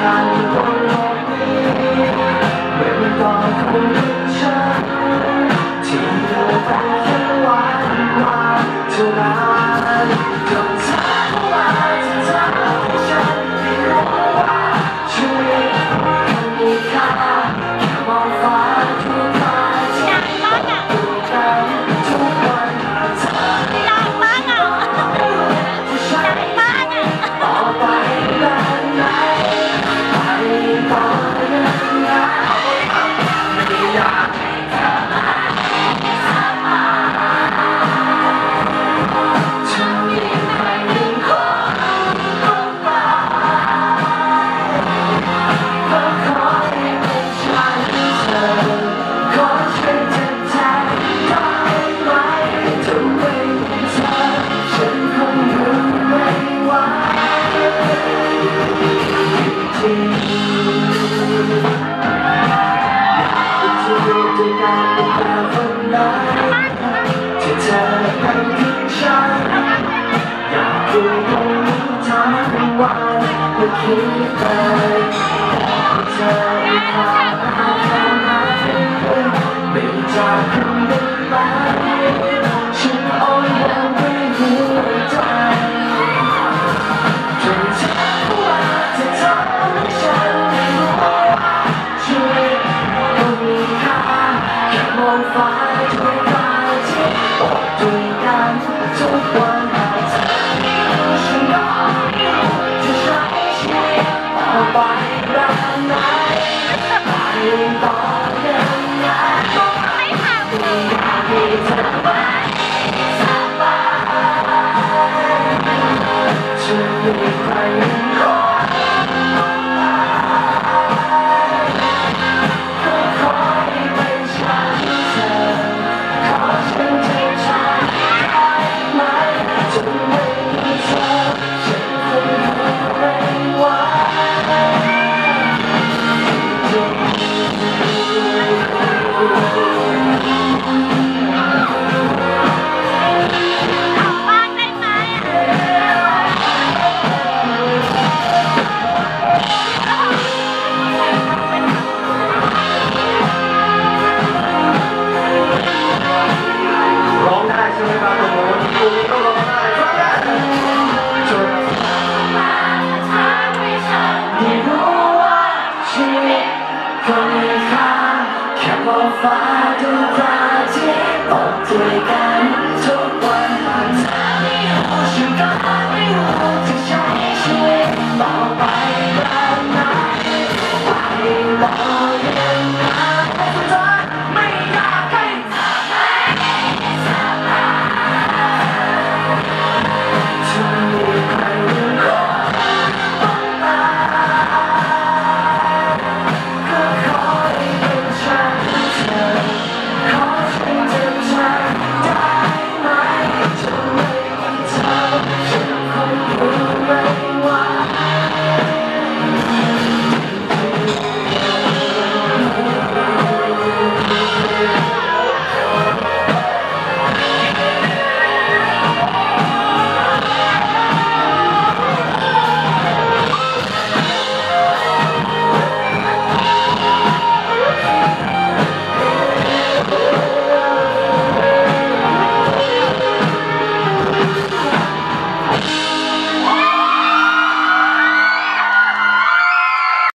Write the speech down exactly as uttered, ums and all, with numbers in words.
กันบนโลกนี้เหมือนตอนของฉันที่เหลือแต่แค่วันวานเท่านั้นจนเธอเข้ามาที่ทำให้ฉันได้รู้ว่าชีวิตมันมีค่าแค่มองฟ้าทุกฟ้าที่ดูกันทุกวันเธอดังมากอ่ะที่ฉันต่อไปแบบไหนไปต่อยังไงไม่อยากให้เธอมาสบายเธอมีใครยิ่งคนลงไปก็ขอให้เป็นฉันเธอขอช่วยเธอแทนได้ไหมถ้าไม่มีเธอฉันคงอยู่ไม่ไหวจริงที่อยู่ด้วยกันเป็นแบบคนนั้นที่เธอเป็นเพียงฉันอยากอยู่ตรงนี้ทั้งวันไม่คิดเลยเธอมีความหาแค่ไหนไม่จากกันได้ไหมฉันอ่อนแรงด้วยหัวใจจนเธอว่าเธอทำให้ฉันได้รู้ว่าชีวิตก็มีค่าแค่มองฟ้าด้วยตาที่บอกด้วยกันทุกวันเธอฉันรออยู่จะใช้ชีวิตต่อไปแบบไหนไปต่อยังไงไม่อยากให้เธอมาสบายจะมีใครยิ่งคนลงไปก็ขอให้เป็นฉันเธอขอฉันเธอฉันได้ไหมจะไม่มีเธอฉันคงอยู่ไม่ไหวจริงร้องได้ใช่ไหมครับโอ้โหตรงนี้ต้องร้องได้ฟังกันจนได้รู้ว่าชีวิตก็มีค่าแค่มองฟ้าดูตาที่บอกด้วยกันทุ